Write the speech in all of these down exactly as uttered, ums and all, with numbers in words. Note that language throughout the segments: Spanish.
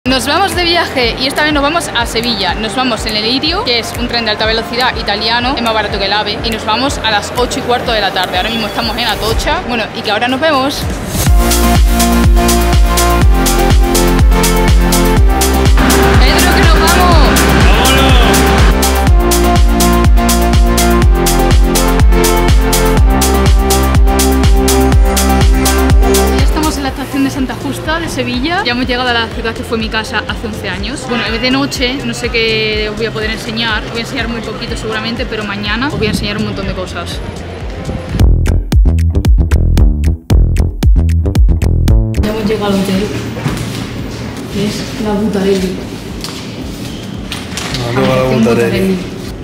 Nos vamos de viaje y esta vez nos vamos a Sevilla. Nos vamos en el Lirio, que es un tren de alta velocidad italiano, es más barato que el AVE, y nos vamos a las ocho y cuarto de la tarde. Ahora mismo estamos en Atocha. Bueno, y que ahora nos vemos. ¡Pedro, que nos vamos! ¡Vámonos! En la estación de Santa Justa de Sevilla. Ya hemos llegado a la ciudad que fue mi casa hace once años. Bueno, en vez de noche, no sé qué os voy a poder enseñar. Os voy a enseñar muy poquito seguramente, pero mañana os voy a enseñar un montón de cosas. Ya hemos llegado al hotel, que es la Butarelli. No, no, la Butarelli.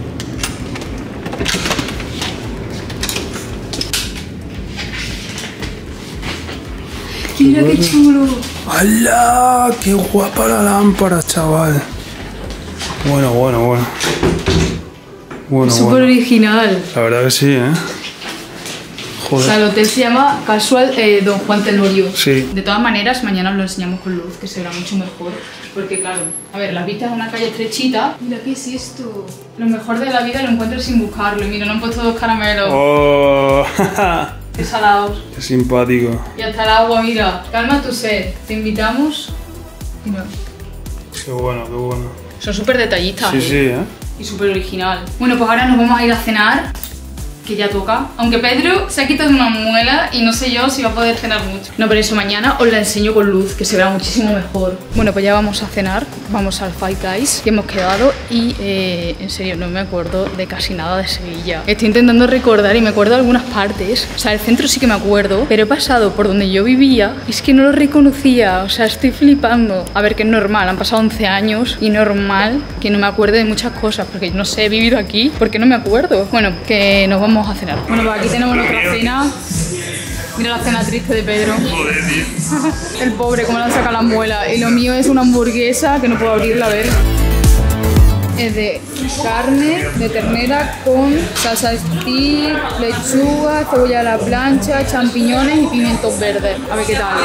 Mira qué chulo. ¡Hala! ¡Qué guapa la lámpara, chaval! Bueno, bueno, bueno. Bueno, Súper bueno. original. La verdad que sí, ¿eh? Joder. O sea, el hotel se llama Casual eh, Don Juan Tenorio. Sí. De todas maneras, mañana os lo enseñamos con luz, que será mucho mejor. Porque claro, a ver, las vistas de una calle estrechita. Mira, ¿qué es esto? Lo mejor de la vida lo encuentras sin buscarlo. Mira, no han puesto dos caramelos. ¡Oh! Qué salados. ¡Qué simpático! Y hasta el agua, mira. Calma tu sed. Te invitamos. Mira. ¡Qué bueno, qué bueno! Son súper detallistas. Sí, ¿eh? sí, ¿eh? Y súper original. Bueno, pues ahora nos vamos a ir a cenar, que ya toca. Aunque Pedro se ha quitado una muela y no sé yo si va a poder cenar mucho. No, pero eso mañana os la enseño con luz, que se verá muchísimo mejor. Bueno, pues ya vamos a cenar. Vamos al Five Guys que hemos quedado y eh, en serio no me acuerdo de casi nada de Sevilla. Estoy intentando recordar y me acuerdo de algunas partes. O sea, el centro sí que me acuerdo, pero he pasado por donde yo vivía y es que no lo reconocía. O sea, estoy flipando. A ver, que es normal, han pasado once años y normal que no me acuerde de muchas cosas, porque no sé, he vivido aquí, porque no me acuerdo. Bueno, que nos vamos a cenar. Bueno, pues aquí tenemos nuestra cena. Mira la cena triste de Pedro. Joder, tío. El pobre, cómo le han sacado las muelas. Y lo mío es una hamburguesa que no puedo abrirla, a ver. Es de carne de ternera con salsa stick, lechuga, cebolla a la plancha, champiñones y pimientos verdes. A ver qué tal.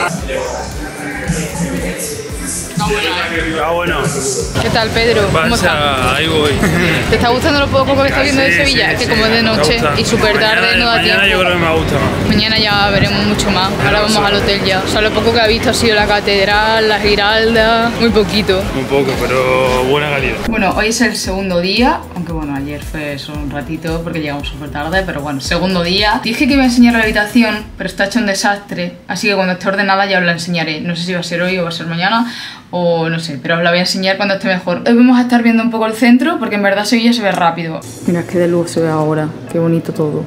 Ah, bueno. ¿Qué tal, Pedro? ¿Cómo estás? Pasa, ahí voy. ¿Te está gustando lo poco que estás viendo de Sí, Sevilla? sí, Es que sí, como es de me noche gusta. y súper tarde Mañana- no da Mañana tiempo. yo creo que me gusta más. Mañana ya veremos mucho más. Ahora vamos al hotel ya. O sea, lo poco que ha visto ha sido la catedral, la Giralda, muy poquito. Un poco, pero buena calidad. Bueno, hoy es el segundo día, aunque bueno, ayer fue solo un ratito porque llegamos súper tarde, pero bueno, segundo día. Dije que iba a enseñar la habitación, pero está hecho un desastre, así que cuando esté ordenada ya os la enseñaré. No sé si va a ser hoy o va a ser mañana, o no sé, pero os la voy a enseñar cuando esté mejor. Hoy vamos a estar viendo un poco el centro, porque en verdad Sevilla se ve rápido. Mira, qué de luz se ve ahora, qué bonito todo.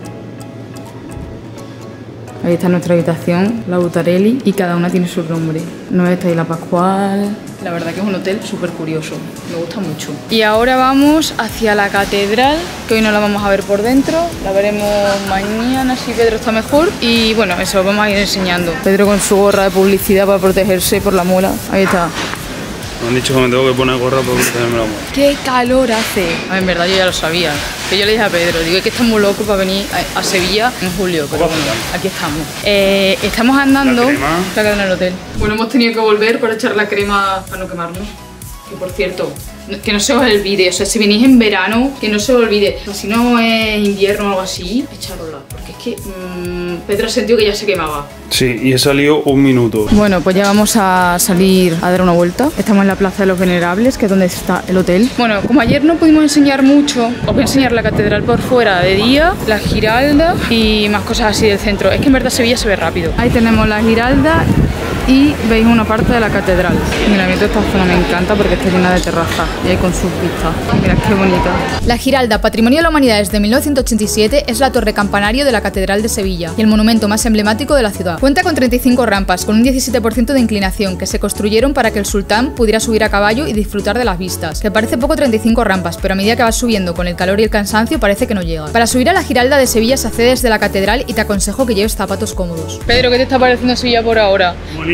Ahí está nuestra habitación, la Butarelli, y cada una tiene su nombre. No, esta y la Pascual. La verdad que es un hotel súper curioso, me gusta mucho. Y ahora vamos hacia la catedral, que hoy no la vamos a ver por dentro, la veremos mañana si Pedro está mejor. Y bueno, eso vamos a ir enseñando. Pedro con su gorra de publicidad para protegerse por la muela. Ahí está. Me han dicho que me tengo que poner gorra para protegerme la muela. ¡Qué calor hace! A ver, en verdad yo ya lo sabía. Que yo le dije a Pedro, digo, es que estamos locos para venir a, a Sevilla en julio, pero bueno, aquí estamos. Eh, estamos andando... La crema. La quedado en el hotel. Bueno, hemos tenido que volver para echar la crema para no quemarnos. Que por cierto, que no se os olvide, o sea, si venís en verano, que no se os olvide. O sea, si no es invierno o algo así, echárosla. Porque es que mmm, Pedro sentió que ya se quemaba. Sí, y he salido un minuto. Bueno, pues ya vamos a salir a dar una vuelta. Estamos en la Plaza de los Venerables, que es donde está el hotel. Bueno, como ayer no pudimos enseñar mucho, os voy a enseñar la catedral por fuera de día, la Giralda y más cosas así del centro. Es que en verdad Sevilla se ve rápido. Ahí tenemos la Giralda y veis una parte de la catedral. Mira, a mí toda esta zona me encanta porque está llena de terrazas y ahí con sus vistas. Mira qué bonita. La Giralda, Patrimonio de la Humanidad desde mil novecientos ochenta y siete, es la torre campanario de la Catedral de Sevilla y el monumento más emblemático de la ciudad. Cuenta con treinta y cinco rampas, con un diecisiete por ciento de inclinación, que se construyeron para que el sultán pudiera subir a caballo y disfrutar de las vistas. Que parece poco treinta y cinco rampas, pero a medida que vas subiendo con el calor y el cansancio parece que no llega. Para subir a la Giralda de Sevilla se accede desde la catedral y te aconsejo que lleves zapatos cómodos. Pedro, ¿qué te está pareciendo Sevilla por ahora? Bonito.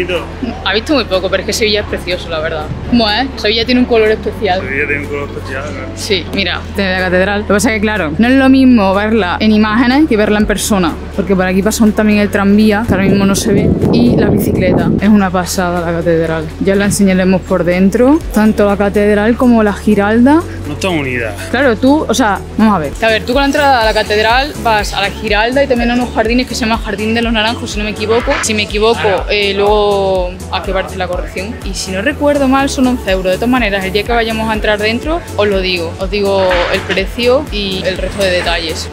bonito. Ha visto muy poco, pero es que Sevilla es precioso, la verdad. ¿Cómo es? Sevilla tiene un color especial. Sevilla tiene un color especial, ¿no? Sí, mira, de la catedral. Lo que pasa es que, claro, no es lo mismo verla en imágenes que verla en persona. Porque por aquí pasa también el tranvía, que ahora mismo no se ve, y la bicicleta. Es una pasada la catedral. Ya la enseñaremos por dentro. Tanto la catedral como la Giralda. No están unidas. Claro, tú, o sea, vamos a ver. A ver, tú con la entrada a la catedral vas a la Giralda y también a unos jardines que se llaman Jardín de los Naranjos, si no me equivoco. Si me equivoco, eh, luego a que parece la corrección. Y si no recuerdo mal, son once euros. De todas maneras, el día que vayamos a entrar dentro, os lo digo. Os digo el precio y el resto de detalles.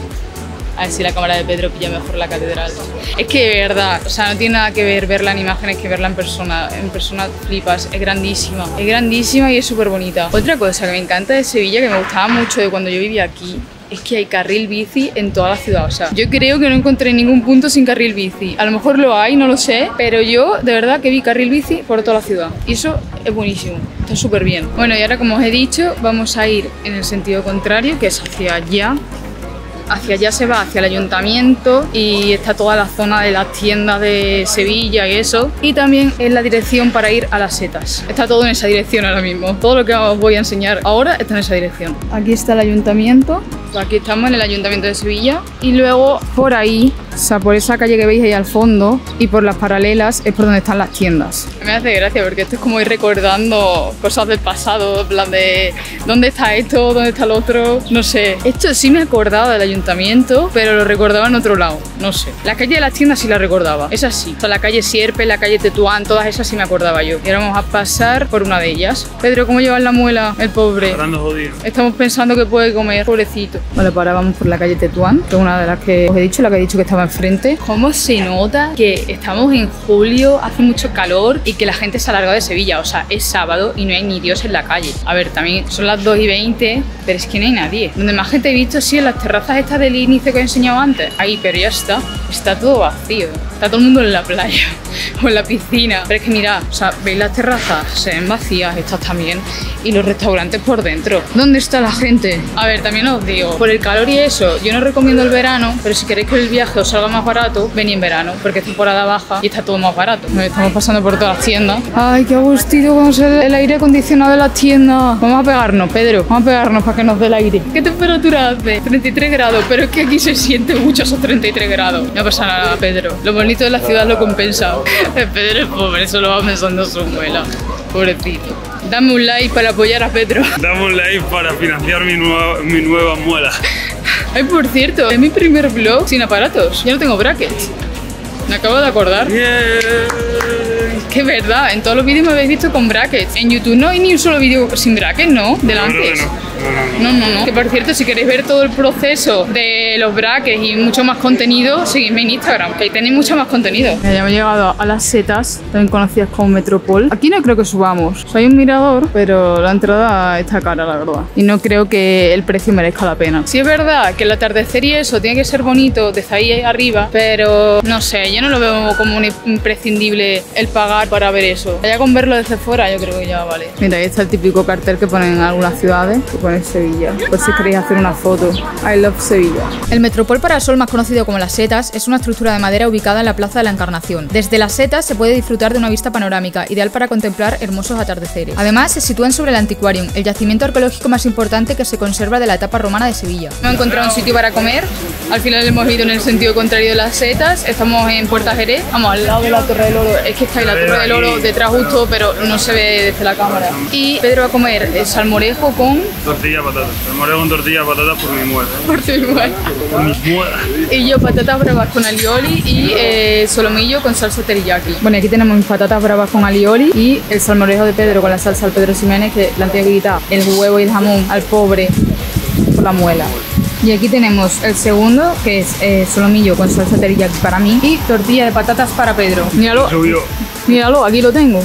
A ver si la cámara de Pedro pilla mejor la catedral. Es que de verdad, o sea, no tiene nada que ver verla en imágenes que verla en persona. En persona flipas, es grandísima. Es grandísima y es súper bonita. Otra cosa que me encanta de Sevilla, que me gustaba mucho de cuando yo vivía aquí, es que hay carril bici en toda la ciudad. O sea, yo creo que no encontré ningún punto sin carril bici. A lo mejor lo hay, no lo sé, pero yo de verdad que vi carril bici por toda la ciudad. Y eso es buenísimo, está súper bien. Bueno, y ahora, como os he dicho, vamos a ir en el sentido contrario, que es hacia allá. Hacia allá se va, hacia el ayuntamiento, y está toda la zona de las tiendas de Sevilla y eso. Y también es la dirección para ir a las setas. Está todo en esa dirección ahora mismo. Todo lo que os voy a enseñar ahora está en esa dirección. Aquí está el ayuntamiento. Aquí estamos en el ayuntamiento de Sevilla. Y luego por ahí, o sea, por esa calle que veis ahí al fondo y por las paralelas, es por donde están las tiendas. Me hace gracia porque esto es como ir recordando cosas del pasado, en plan de ¿dónde está esto? ¿Dónde está el otro? No sé. Esto sí me acordaba del ayuntamiento, pero lo recordaba en otro lado. No sé. La calle de las tiendas sí la recordaba. Es así. O sea, la calle Sierpe, la calle Tetuán, todas esas sí me acordaba yo. Y ahora vamos a pasar por una de ellas. Pedro, ¿cómo llevas la muela? El pobre. Hablando jodido. Estamos pensando que puede comer, pobrecito. Vale, pues ahora vamos por la calle Tetuán, que es una de las que os he dicho, la que he dicho que estaba enfrente. ¿Cómo se nota que estamos en julio, hace mucho calor y que la gente se ha largado de Sevilla? O sea, es sábado y no hay ni Dios en la calle. A ver, también son las dos y veinte, pero es que no hay nadie. Donde más gente he visto, sí, en las terrazas estas del inicio que he enseñado antes. Ahí, pero ya está. Está todo vacío. Está todo el mundo en la playa o en la piscina. Pero es que mirad, o sea, veis las terrazas, se ven vacías, estas también. Y los restaurantes por dentro. ¿Dónde está la gente? A ver, también os digo, por el calor y eso, yo no recomiendo el verano, pero si queréis que el viaje os salga más barato, venid en verano, porque es temporada baja y está todo más barato. Nos estamos pasando por todas las tiendas. Ay, qué agustito con el, el aire acondicionado de las tiendas. Vamos a pegarnos, Pedro, vamos a pegarnos para que nos dé el aire. ¿Qué temperatura hace? treinta y tres grados, pero es que aquí se siente mucho esos treinta y tres grados. No pasa nada, Pedro. Lo bonito de la ciudad lo compensa. Pedro es pobre, solo va pensando en su muela. Pobrecito. Dame un like para apoyar a Pedro. Dame un like para financiar mi nueva, mi nueva muela. Ay, por cierto, es mi primer vlog sin aparatos. Ya no tengo brackets. Me acabo de acordar. Yeah. Que es verdad, en todos los vídeos me habéis visto con brackets. En YouTube no hay ni un solo vídeo sin brackets, ¿no? Delante. No, no, no. Que por cierto, si queréis ver todo el proceso de los brackets y mucho más contenido, seguidme en Instagram, que ahí tenéis mucho más contenido. Ya hemos llegado a las setas, también conocidas como Metropol. Aquí no creo que subamos. O sea, hay un mirador, pero la entrada está cara, la verdad. Y no creo que el precio merezca la pena. Sí es verdad que el atardecer y eso tiene que ser bonito desde ahí arriba, pero no sé, yo no lo veo como un imprescindible el pagar para ver eso. Ya con verlo desde fuera yo creo que ya vale. Mira, ahí está el típico cartel que ponen en algunas ciudades, que pone Sevilla, por si queréis hacer una foto. I love Sevilla. El Metropol Parasol, más conocido como Las Setas, es una estructura de madera ubicada en la Plaza de la Encarnación. Desde Las Setas se puede disfrutar de una vista panorámica, ideal para contemplar hermosos atardeceres. Además, se sitúan sobre el Antiquarium, el yacimiento arqueológico más importante que se conserva de la etapa romana de Sevilla. Hemos encontrado un sitio para comer. Al final hemos ido en el sentido contrario de Las Setas. Estamos en Puerta Jerez. Vamos al lado de la Torre del Oro. Es que está ahí la Torre del Oro detrás justo, pero no se ve desde la cámara. Y Pedro va a comer el salmorejo con tortilla patata. Salmorejo con tortilla patata por mi muela. Por tu muela. Por mis muelas. Y yo patatas bravas con alioli y eh, solomillo con salsa teriyaki. Bueno, aquí tenemos mis patatas bravas con alioli y el salmorejo de Pedro con la salsa al Pedro Ximénez, que le han tenido que quitar el huevo y el jamón al pobre por la muela. Y aquí tenemos el segundo, que es eh, solomillo con salsa teriyaki para mí y tortilla de patatas para Pedro. Míralo, míralo, aquí lo tengo.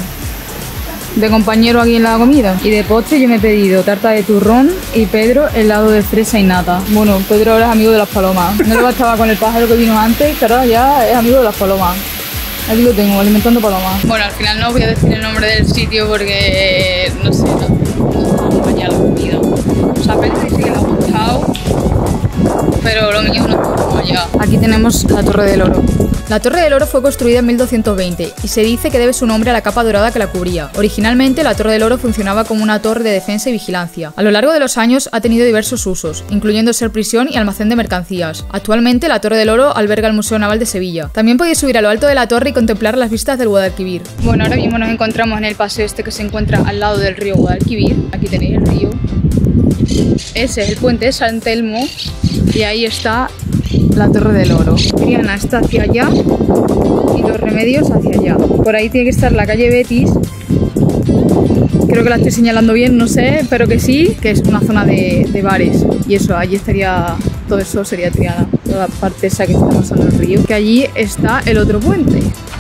De compañero aquí en la comida. Y de postre yo me he pedido tarta de turrón y Pedro helado de fresa y nata. Bueno, Pedro ahora es amigo de las palomas. No le bastaba con el pájaro que vino antes, pero ahora ya es amigo de las palomas. Aquí lo tengo, alimentando palomas. Bueno, al final no os voy a decir el nombre del sitio porque no sé, no, no acompaña la comida. O sea, Pedro dice que le ha gustado, pero lo mío no es allá. Aquí tenemos la Torre del Oro. La Torre del Oro fue construida en mil doscientos veinte y se dice que debe su nombre a la capa dorada que la cubría. Originalmente, la Torre del Oro funcionaba como una torre de defensa y vigilancia. A lo largo de los años ha tenido diversos usos, incluyendo ser prisión y almacén de mercancías. Actualmente, la Torre del Oro alberga el Museo Naval de Sevilla. También podéis subir a lo alto de la torre y contemplar las vistas del Guadalquivir. Bueno, ahora mismo nos encontramos en el paseo este que se encuentra al lado del río Guadalquivir. Aquí tenéis el río. Ese es el puente de San Telmo y ahí está la Torre del Oro. Triana está hacia allá y Los Remedios hacia allá. Por ahí tiene que estar la calle Betis. Creo que la estoy señalando bien, no sé, espero que sí, que es una zona de, de bares. Y eso, allí estaría, todo eso sería Triana. Toda la parte esa que está pasando el río. Que allí está el otro puente.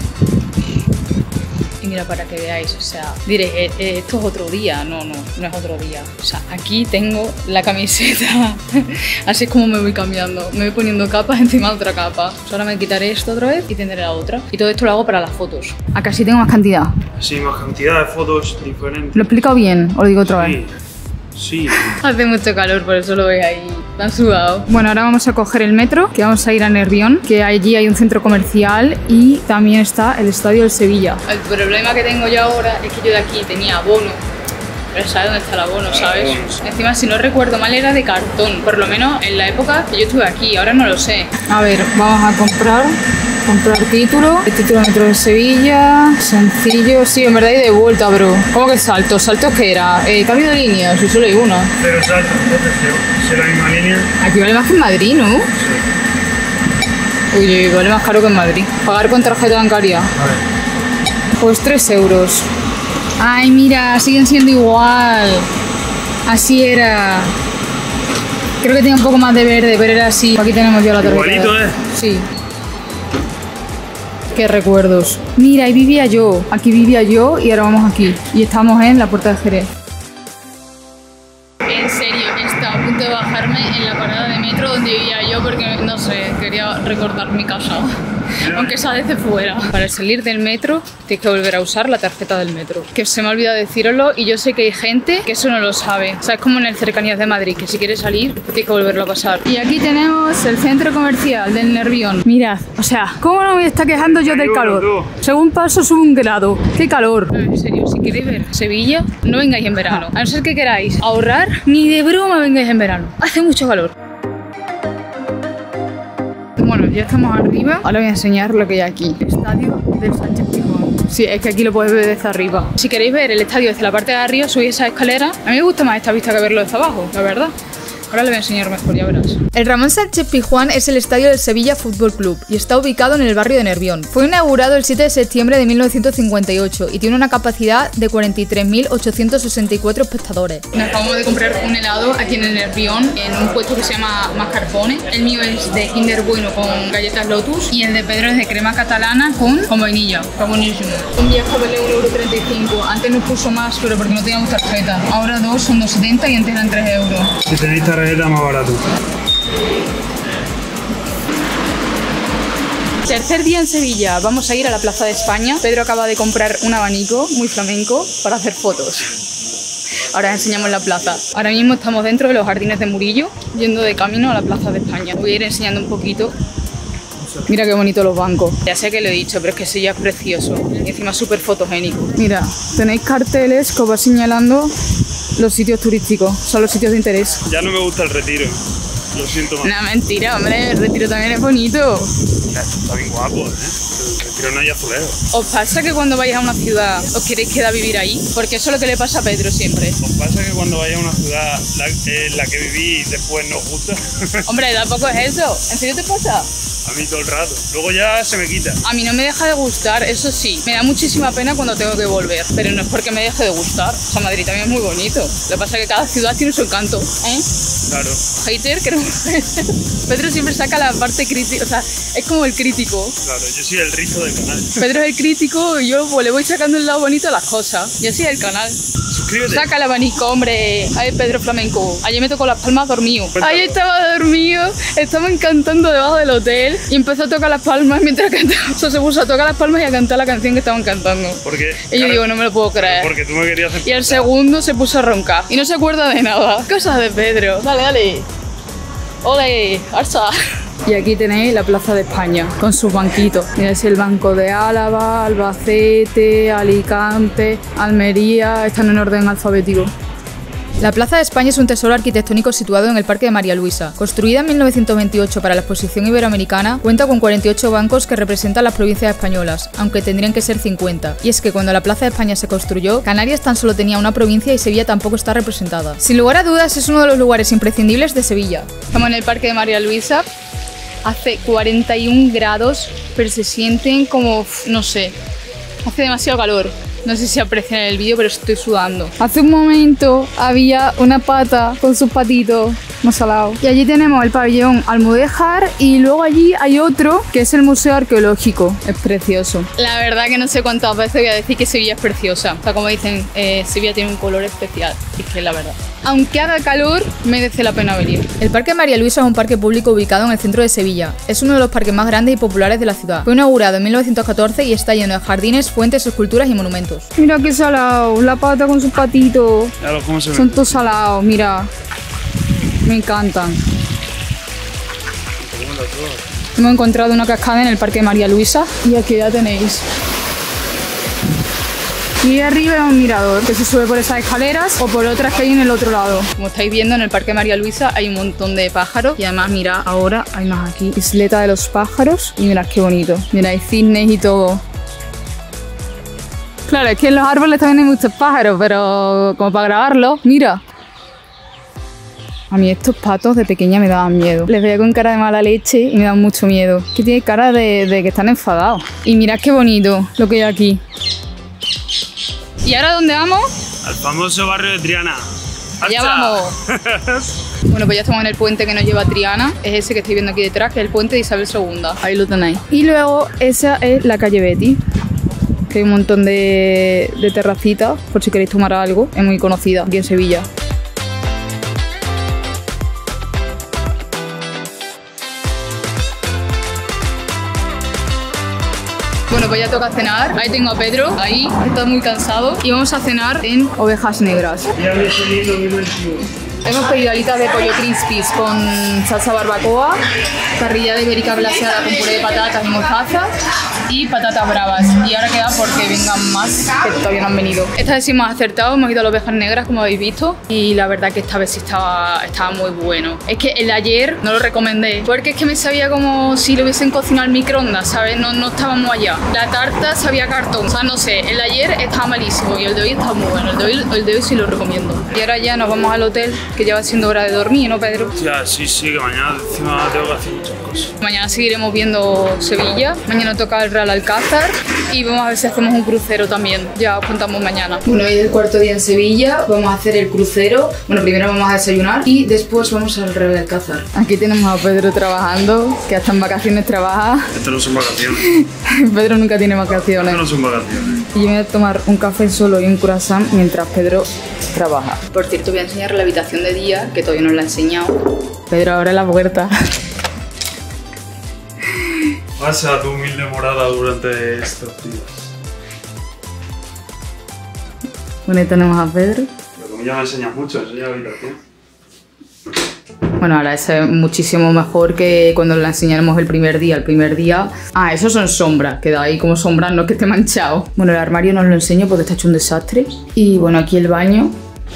Y mira, para que veáis, o sea, diréis, eh, eh, esto es otro día. No, no, no es otro día. O sea, aquí tengo la camiseta. Así es como me voy cambiando. Me voy poniendo capas encima de otra capa. O sea, ahora me quitaré esto otra vez y tendré la otra. Y todo esto lo hago para las fotos. Acá sí tengo más cantidad. Sí, más cantidad de fotos diferentes. ¿Lo he explicado bien o lo digo otra Sí. vez? Sí. Hace mucho calor, por eso lo veis ahí tan sudado. Bueno, ahora vamos a coger el metro, que vamos a ir a Nervión, que allí hay un centro comercial y también está el Estadio del Sevilla. El problema que tengo yo ahora es que yo de aquí tenía abono. Pero ¿sabes dónde está el abono, sabes? Encima, si no recuerdo mal, era de cartón. Por lo menos en la época que yo estuve aquí, ahora no lo sé. A ver, vamos a comprar... Comprar título, el título de Metro de Sevilla, sencillo, sí, en verdad y de vuelta, bro. ¿Cómo que saltos? ¿Saltos qué era? Eh, cambio de línea, si solo hay una. Pero salto, entonces si es la misma línea. Aquí vale más que en Madrid, ¿no? Sí. Uy, uy, vale más caro que en Madrid. Pagar con tarjeta bancaria. Vale. Pues tres euros. Ay, mira, siguen siendo igual. Así era. Creo que tenía un poco más de verde, pero era así. Aquí tenemos ya la tarjeta. Igualito, ¿eh? Sí. Qué recuerdos. Mira, ahí vivía yo. Aquí vivía yo y ahora vamos aquí. Y estamos en la Puerta de Jerez. En serio, estaba a punto de bajarme en la parada de metro donde vivía yo porque, no sé, quería recordar mi casa. Aunque sea desde fuera. Para salir del metro tienes que volver a usar la tarjeta del metro. Que se me ha olvidado decíroslo y yo sé que hay gente que eso no lo sabe. O sea, es como en el Cercanías de Madrid, que si quieres salir tienes que volverlo a pasar. Y aquí tenemos el centro comercial del Nervión. Mirad, o sea, ¿cómo no me está quejando yo del calor? Según paso sube un grado. ¡Qué calor! No, en serio, si queréis ver Sevilla, no vengáis en verano. A no ser que queráis ahorrar, ni de broma vengáis en verano. Hace mucho calor. Bueno, ya estamos arriba. Ahora voy a enseñar lo que hay aquí. Estadio del Sánchez Pizjuán. Sí, es que aquí lo puedes ver desde arriba. Si queréis ver el estadio desde la parte de arriba, subís esa escalera. A mí me gusta más esta vista que verlo desde abajo, la verdad. Ahora le voy a enseñar mejor, ya verás. El Ramón Sánchez Pizjuán es el estadio del Sevilla Fútbol Club y está ubicado en el barrio de Nervión. Fue inaugurado el siete de septiembre de mil novecientos cincuenta y ocho y tiene una capacidad de cuarenta y tres mil ochocientos sesenta y cuatro espectadores. Nos acabamos de comprar un helado aquí en el Nervión, en un puesto que se llama Mascarpone. El mío es de Kinder Bueno con galletas Lotus y el de Pedro es de crema catalana con, con vainilla. Está buenísimo. Un día vale un euro treinta y cinco. Antes nos puso más, pero porque no teníamos tarjeta. Ahora dos son dos setenta y antes eran tres euros. Si tenéis tarjeta, más barato. Tercer día en Sevilla, vamos a ir a la Plaza de España. Pedro acaba de comprar un abanico muy flamenco para hacer fotos. Ahora os enseñamos la plaza. Ahora mismo estamos dentro de los jardines de Murillo, yendo de camino a la Plaza de España. Voy a ir enseñando un poquito. Mira qué bonito los bancos. Ya sé que lo he dicho, pero es que Sevilla es precioso. Y encima es súper fotogénico. Mira, tenéis carteles que os va señalando los sitios turísticos, son los sitios de interés. Ya no me gusta el Retiro. Lo siento más. No, mentira, hombre, el Retiro también es bonito. Está bien guapo, ¿eh? El Retiro no hay azulejo. ¿Os pasa que cuando vais a una ciudad os queréis quedar a vivir ahí? Porque eso es lo que le pasa a Pedro siempre. ¿Os pasa que cuando vayáis a una ciudad la, eh, la que vivís después no os gusta? Hombre, tampoco es eso. ¿En serio te pasa? A mí todo el rato. Luego ya se me quita. A mí no me deja de gustar, eso sí. Me da muchísima pena cuando tengo que volver, pero no es porque me deje de gustar. O sea, Madrid también es muy bonito. Lo que pasa es que cada ciudad tiene su encanto, ¿eh? Claro. Hater, que no. Pedro siempre saca la parte crítica, o sea, es como el crítico. Claro, yo soy el rizo del canal. Pedro es el crítico y yo pues, le voy sacando el lado bonito a las cosas. Yo soy el canal. Suscríbete. Saca el abanico, hombre. Ay, Pedro Flamenco. Ayer me tocó las palmas dormido. Cuéntalo. Ayer estaba dormido, estamos cantando debajo del hotel y empezó a tocar las palmas mientras cantaba. O sea, se puso a tocar las palmas y a cantar la canción que estaban cantando. Porque, Y yo claro, digo, no me lo puedo creer. Porque tú me querías hacer. Y el segundo se puso a roncar y no se acuerda de nada. Cosas de Pedro. Dale, dale. Ole, arsa. Y aquí tenéis la Plaza de España, con sus banquitos. Mira, es el Banco de Álava, Albacete, Alicante, Almería, están en orden alfabético. La Plaza de España es un tesoro arquitectónico situado en el Parque de María Luisa. Construida en mil novecientos veintiocho para la Exposición Iberoamericana, cuenta con cuarenta y ocho bancos que representan las provincias españolas, aunque tendrían que ser cincuenta. Y es que cuando la Plaza de España se construyó, Canarias tan solo tenía una provincia y Sevilla tampoco está representada. Sin lugar a dudas, es uno de los lugares imprescindibles de Sevilla. Estamos en el Parque de María Luisa. Hace cuarenta y un grados, pero se sienten como, no sé, hace demasiado calor. No sé si aprecian el vídeo, pero estoy sudando. Hace un momento había una pata con sus patitos más salados. Y allí tenemos el pabellón Almudéjar y luego allí hay otro que es el Museo Arqueológico. Es precioso. La verdad que no sé cuántas veces voy a decir que Sevilla es preciosa. O sea, como dicen, eh, Sevilla tiene un color especial. Y es que es la verdad. Aunque haga calor, merece la pena venir. El Parque María Luisa es un parque público ubicado en el centro de Sevilla. Es uno de los parques más grandes y populares de la ciudad. Fue inaugurado en mil novecientos catorce y está lleno de jardines, fuentes, esculturas y monumentos. Mira qué salado, la pata con sus patitos. Claro, ¿cómo se ve? Son todos salados, mira. Me encantan. Hemos encontrado una cascada en el Parque María Luisa y aquí ya tenéis. Y arriba hay un mirador que se sube por esas escaleras o por otras que hay en el otro lado. Como estáis viendo, en el Parque María Luisa hay un montón de pájaros y además mirad, ahora hay más aquí. Isleta de los pájaros y mirad qué bonito. Mirad, hay cisnes y todo. Claro, es que en los árboles también hay muchos pájaros, pero como para grabarlo, mira. A mí estos patos de pequeña me daban miedo. Les veía con cara de mala leche y me dan mucho miedo. Que tiene cara de, de que están enfadados. Y mirad qué bonito lo que hay aquí. ¿Y ahora dónde vamos? Al famoso barrio de Triana. Allá vamos. Bueno, pues ya estamos en el puente que nos lleva a Triana. Es ese que estáis viendo aquí detrás, que es el puente de Isabel segunda. Ahí lo tenéis. Y luego esa es la calle Betty. Que hay un montón de, de terracitas, por si queréis tomar algo. Es muy conocida aquí en Sevilla. Bueno, pues ya toca cenar. Ahí tengo a Pedro, ahí, está muy cansado. Y vamos a cenar en Ovejas Negras. Hemos pedido alitas de pollo crispies con salsa barbacoa, parrilla de ibérica glaseada con puré de patatas y mostaza y patatas bravas. Y ahora queda porque vengan más, que todavía no han venido. Esta vez sí hemos acertado, hemos ido a las Ovejas Negras, como habéis visto, y la verdad que esta vez sí estaba, estaba muy bueno. Es que el de ayer no lo recomendé, porque es que me sabía como si lo hubiesen cocinado al microondas, ¿sabes? No, no estábamos allá. La tarta sabía cartón, o sea, no sé, el de ayer estaba malísimo y el de hoy está muy bueno. El de hoy, el de hoy sí lo recomiendo. Y ahora ya nos vamos al hotel, que ya va siendo hora de dormir, ¿no, Pedro? Ya, sí, sí, que mañana encima tengo que hacer muchas cosas. Mañana seguiremos viendo Sevilla, mañana toca el Real Alcázar y vamos a ver si hacemos un crucero también, ya os contamos mañana. Bueno, hoy es el cuarto día en Sevilla, vamos a hacer el crucero, bueno, primero vamos a desayunar y después vamos al Real Alcázar. Aquí tenemos a Pedro trabajando, que hasta en vacaciones trabaja. Esto no son vacaciones. Pedro nunca tiene vacaciones. Esto no son vacaciones. Y yo me voy a tomar un café solo y un croissant mientras Pedro trabaja. Por cierto, voy a enseñar la habitación de día, que todavía no la he enseñado. Pedro, abre la puerta. Pasa tu humilde morada durante estos días. Bueno, ahí tenemos a Pedro. Pero como ya me enseñas mucho, enseña la habitación. Bueno, ahora es muchísimo mejor que cuando la enseñáramos el primer día. El primer día... Ah, esos son sombras, queda ahí como sombras, no es que esté manchado. Bueno, el armario no os lo enseño porque está hecho un desastre. Y bueno, aquí el baño.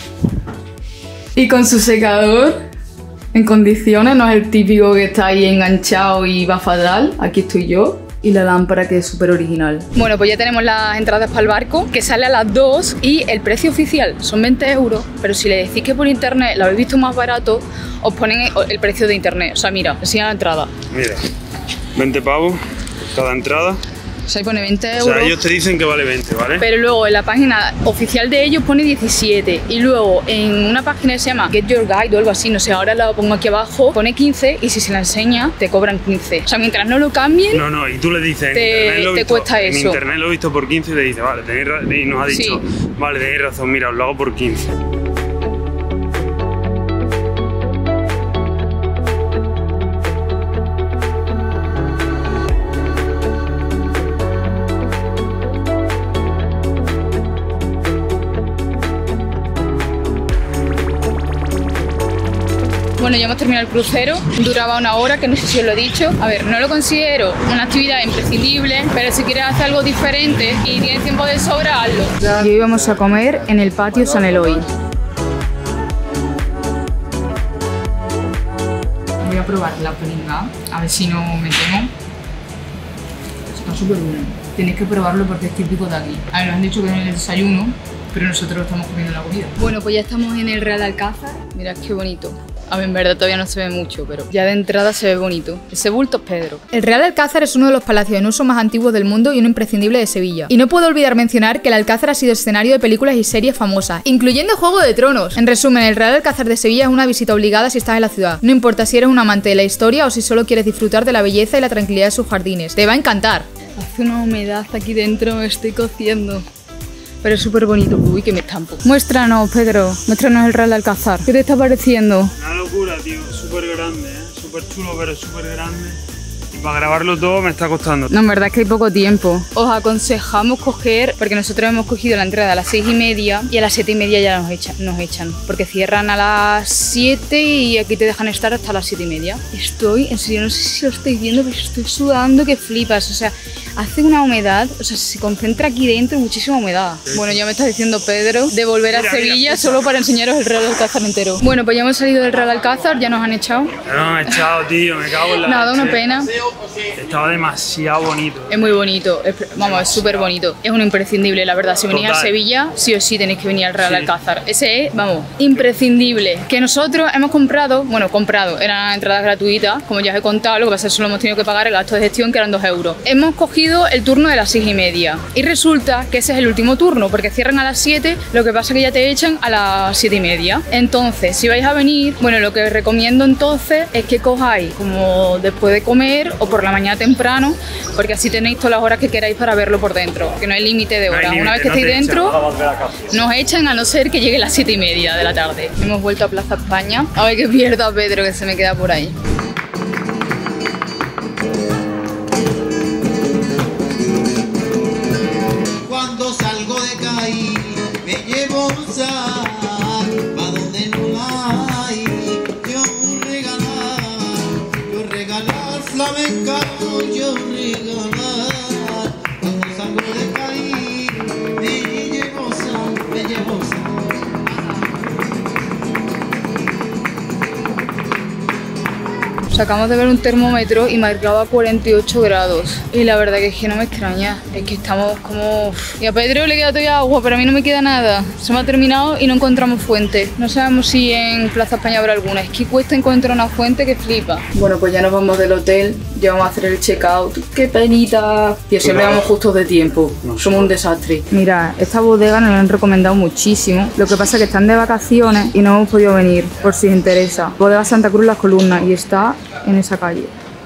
Y con su secador en condiciones, no es el típico que está ahí enganchado y va fatal. Aquí estoy yo. Y la lámpara, que es súper original. Bueno, pues ya tenemos las entradas para el barco, que sale a las dos y el precio oficial son veinte euros, pero si le decís que por internet lo habéis visto más barato, os ponen el precio de internet. O sea, mira, enseña la entrada. Mira, veinte pavos cada entrada. O sea, ahí pone veinte euros. O sea, ellos te dicen que vale veinte, ¿vale? Pero luego en la página oficial de ellos pone diecisiete. Y luego en una página que se llama Get Your Guide o algo así, no sé, ahora la pongo aquí abajo, pone quince y si se la enseña te cobran quince. O sea, mientras no lo cambien... No, no, y tú le dices, te, en internet lo he te visto, cuesta en eso. internet lo he visto por quince y te dice, vale, tenéis razón, y nos ha dicho, Sí. vale, tenéis razón, mira, os lo hago por quince. Bueno, Bueno, ya hemos terminado el crucero, duraba una hora, que no sé si os lo he dicho. A ver, no lo considero una actividad imprescindible, pero si quieres hacer algo diferente y tienes tiempo de sobra, hazlo. Y hoy vamos a comer en el patio San Eloy. Voy a probar la pringa, a ver si no me quemo. Está súper bueno. Tenéis que probarlo porque es típico de aquí. A ver, nos han dicho que no es el desayuno, pero nosotros lo estamos comiendo en la comida. Bueno, pues ya estamos en el Real Alcázar. Mirad qué bonito. A ver, en verdad todavía no se ve mucho, pero ya de entrada se ve bonito. Ese bulto es Pedro. El Real Alcázar es uno de los palacios en uso más antiguos del mundo y un imprescindible de Sevilla. Y no puedo olvidar mencionar que el Alcázar ha sido escenario de películas y series famosas, incluyendo Juego de Tronos. En resumen, el Real Alcázar de Sevilla es una visita obligada si estás en la ciudad. No importa si eres un amante de la historia o si solo quieres disfrutar de la belleza y la tranquilidad de sus jardines. Te va a encantar. Hace una humedad aquí dentro, me estoy cociendo. Pero es súper bonito. Uy, que me estampo. Muéstranos, Pedro. Muéstranos el Real Alcázar. ¿Qué te está pareciendo? Una locura, tío. Súper grande, ¿eh? Súper chulo, pero súper grande. Y para grabarlo todo me está costando. No, en verdad es que hay poco tiempo. Os aconsejamos coger, porque nosotros hemos cogido la entrada a las seis y media y a las siete y media ya nos echan, nos echan. Porque cierran a las siete y aquí te dejan estar hasta las siete y media. Estoy, en serio, no sé si lo estáis viendo, pero estoy sudando que flipas. O sea, hace una humedad, o sea, se concentra aquí dentro muchísima humedad. Bueno, ya me está diciendo Pedro de volver a mira, Sevilla mira, solo para enseñaros el Real Alcázar entero. Bueno, pues ya hemos salido del Real Alcázar, ya nos han echado. Ya no me he echado, tío. Me cago en la Nada, leche. una pena. Estaba demasiado bonito. Es muy bonito, es, vamos, es súper bonito. Es un imprescindible, la verdad. Si venís a Total. Sevilla, sí o sí tenéis que venir al Real Sí. Alcázar. Ese es, vamos, imprescindible. Que nosotros hemos comprado, bueno, comprado, eran entradas gratuitas, como ya os he contado, lo que pasa es que solo hemos tenido que pagar el gasto de gestión, que eran dos euros. Hemos cogido el turno de las seis y media. Y resulta que ese es el último turno, porque cierran a las siete, lo que pasa es que ya te echan a las siete y media. Entonces, si vais a venir, bueno, lo que os recomiendo entonces es que cojáis como después de comer o por la mañana temprano, porque así tenéis todas las horas que queráis para verlo por dentro, que no hay límite de No hay horas. límite, Una vez que no estéis te echan. dentro, nos echan a no ser que llegue las siete y media de la tarde. Hemos vuelto a Plaza España. A ver que pierdo a Pedro, que se me queda por ahí. Cuando salgo de caí, me llevo un sal, pa' donde no la hay, yo regalar, yo regalar flamenca, yo regalar. Cuando salgo de caí, me llevo sal, me llevo sal. Acabamos de ver un termómetro y marcaba cuarenta y ocho grados. Y la verdad que es que no me extraña. Es que estamos como... Y a Pedro le queda todavía agua, pero a mí no me queda nada. Se me ha terminado y no encontramos fuente. No sabemos si en Plaza España habrá alguna. Es que cuesta encontrar una fuente que flipa. Bueno, pues ya nos vamos del hotel. Ya vamos a hacer el checkout. ¡Qué penita! Y siempre vamos justos de tiempo. Somos un desastre. Mira, esta bodega nos la han recomendado muchísimo. Lo que pasa es que están de vacaciones y no hemos podido venir, por si os interesa. Bodega Santa Cruz Las Columnas y está en esa calle.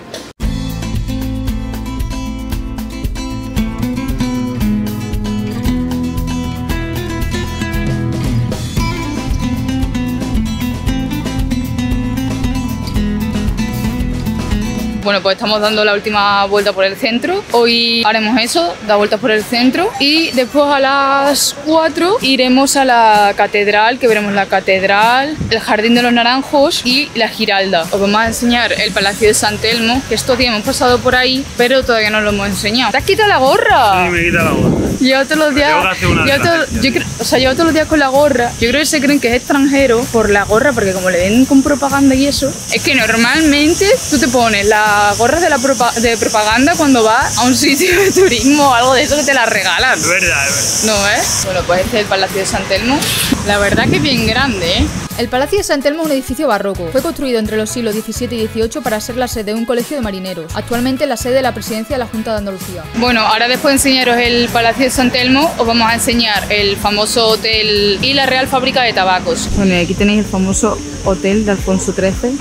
Bueno, pues estamos dando la última vuelta por el centro. Hoy haremos eso, dar vueltas por el centro. Y después a las cuatro iremos a la catedral, que veremos la catedral, el Jardín de los Naranjos y la Giralda. Os vamos a enseñar el Palacio de San Telmo, que estos días hemos pasado por ahí, pero todavía no lo hemos enseñado. ¿Te has quitado la gorra? Sí, me quita la gorra. Llevo todos los días, Tengo que hacer una llevo todo- estrategia. yo creo- o sea, llevo todos los días con la gorra. Yo creo que se creen que es extranjero por la gorra, porque como le ven con propaganda y eso, es que normalmente tú te pones las gorras de la propa- de propaganda cuando vas a un sitio de turismo o algo de eso que te las regalan. Es verdad, es verdad. ¿No es? Bueno, pues este es el Palacio de San Telmo. La verdad que es bien grande, ¿eh? El Palacio de San Telmo es un edificio barroco. Fue construido entre los siglos diecisiete y dieciocho para ser la sede de un colegio de marineros. Actualmente es la sede de la presidencia de la Junta de Andalucía. Bueno, ahora después de enseñaros el Palacio de San Telmo, os vamos a enseñar el famoso hotel y la Real Fábrica de Tabacos. Bueno, y aquí tenéis el famoso hotel de Alfonso trece.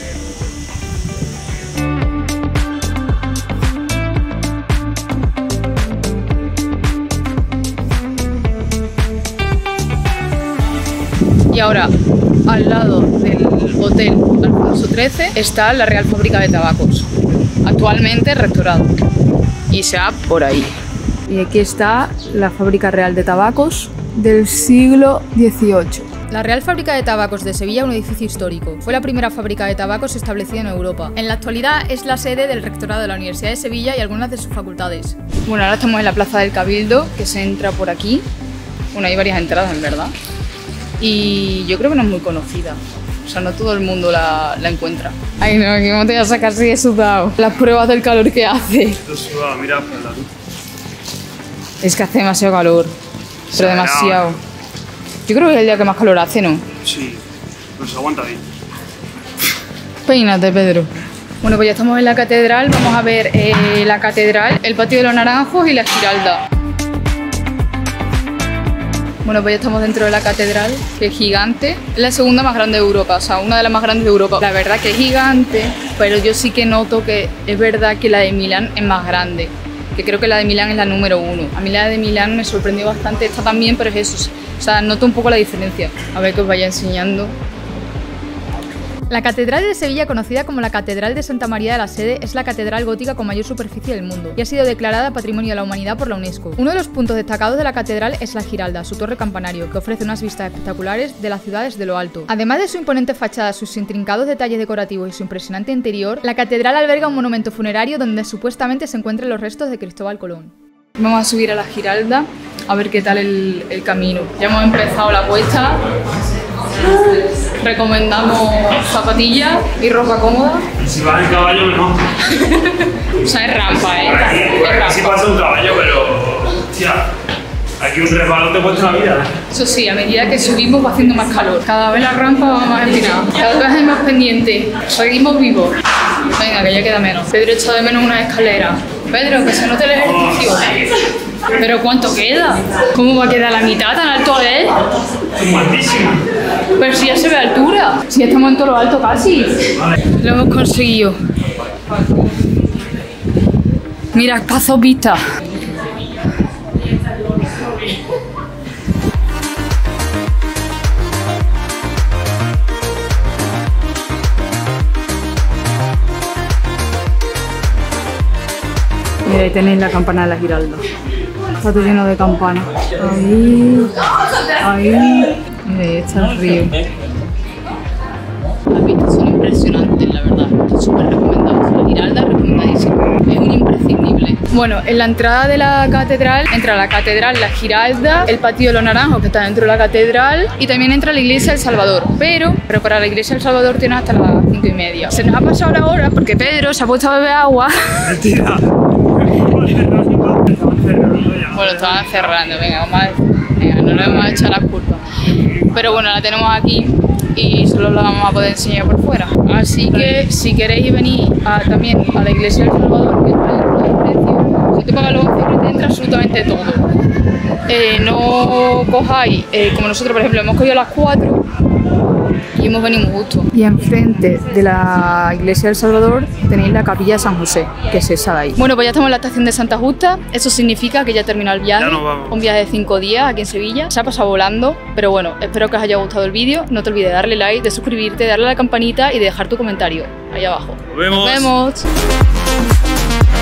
Y ahora, al lado del hotel Alfonso trece, está la Real Fábrica de Tabacos, actualmente restaurado. Y se va por ahí. Y aquí está la Fábrica Real de Tabacos del siglo dieciocho. La Real Fábrica de Tabacos de Sevilla es un edificio histórico. Fue la primera fábrica de tabacos establecida en Europa. En la actualidad es la sede del rectorado de la Universidad de Sevilla y algunas de sus facultades. Bueno, ahora estamos en la Plaza del Cabildo, que se entra por aquí. Bueno, hay varias entradas en verdad. Y yo creo que no es muy conocida. O sea, no todo el mundo la, la encuentra. Ay no, que no te vas a sacar así de sudado. Las pruebas del calor que hace. Estoy sudado, mira por la luz. Es que hace demasiado calor. Pero demasiado. Yo creo que es el día que más calor hace, ¿no? Sí, pero se aguanta bien. Peínate, Pedro. Bueno, pues ya estamos en la catedral. Vamos a ver eh, la catedral, el patio de los naranjos y la Giralda. Bueno, pues ya estamos dentro de la catedral, que es gigante. Es la segunda más grande de Europa, o sea, una de las más grandes de Europa. La verdad que es gigante, pero yo sí que noto que es verdad que la de Milán es más grande. Que creo que la de Milán es la número uno. A mí la de Milán me sorprendió bastante, esta también, pero es eso. O sea, noto un poco la diferencia. A ver que os vaya enseñando. La Catedral de Sevilla, conocida como la Catedral de Santa María de la Sede, es la catedral gótica con mayor superficie del mundo y ha sido declarada Patrimonio de la Humanidad por la UNESCO. Uno de los puntos destacados de la catedral es la Giralda, su torre campanario, que ofrece unas vistas espectaculares de la ciudad desde lo alto. Además de su imponente fachada, sus intrincados detalles decorativos y su impresionante interior, la catedral alberga un monumento funerario donde supuestamente se encuentran los restos de Cristóbal Colón. Vamos a subir a la Giralda a ver qué tal el, el camino. Ya hemos empezado la cuesta. Recomendamos zapatillas y ropa cómoda. Y si vas en caballo, mejor. O sea, es rampa, ¿eh? Aquí, Es aquí sí rampa. pasa un caballo, pero... Hostia, aquí un resbalón te cuesta la vida. Eso sí, a medida que subimos va haciendo más calor. Cada vez la rampa va más empinada. Cada vez hay más pendiente. Seguimos vivos. Venga, que ya queda menos. Pedro echa de menos una escalera. Pedro, que se note el ejercicio. ¿Pero cuánto queda? ¿Cómo va a quedar la mitad? ¿Tan alto es? Es malísimo. Pero si ya se ve altura. Si ya estamos en todo lo alto casi. Lo hemos conseguido. Mira, cazo vista. Mira, ahí tenéis la campana de la Giralda. Está todo lleno de campanas. Ahí, ahí. Mira, ahí está el río. Las vistas son impresionantes, la verdad. Está súper recomendado. La Giralda es recomendadísimo. Es un imprescindible. Bueno, en la entrada de la catedral entra la catedral, la Giralda, el patio de los naranjos que está dentro de la catedral y también entra la iglesia del Salvador. Pero, pero para la iglesia del Salvador tiene hasta las cinco y media. Se nos ha pasado la hora porque Pedro se ha puesto a beber agua. Mentira. Bueno, estaban cerrando, venga, vamos a, venga, no le vamos a echar las culpas. Pero bueno, la tenemos aquí y solo la vamos a poder enseñar por fuera. Así que si queréis venir a, también a la iglesia del Salvador, que está dentro del precio, si te pagas los once euros te entra absolutamente todo. Eh, no cojáis, eh, como nosotros por ejemplo hemos cogido las cuatro y hemos venido muy justo. Y enfrente de la iglesia del Salvador tenéis la capilla de San José, que es esa de ahí. Bueno, pues ya estamos en la estación de Santa Justa. Eso significa que ya terminó el viaje. Ya nos vamos. Un viaje de cinco días aquí en Sevilla. Se ha pasado volando, pero bueno, espero que os haya gustado el vídeo. No te olvides de darle like, de suscribirte, de darle a la campanita y de dejar tu comentario ahí abajo. Nos vemos. Nos vemos.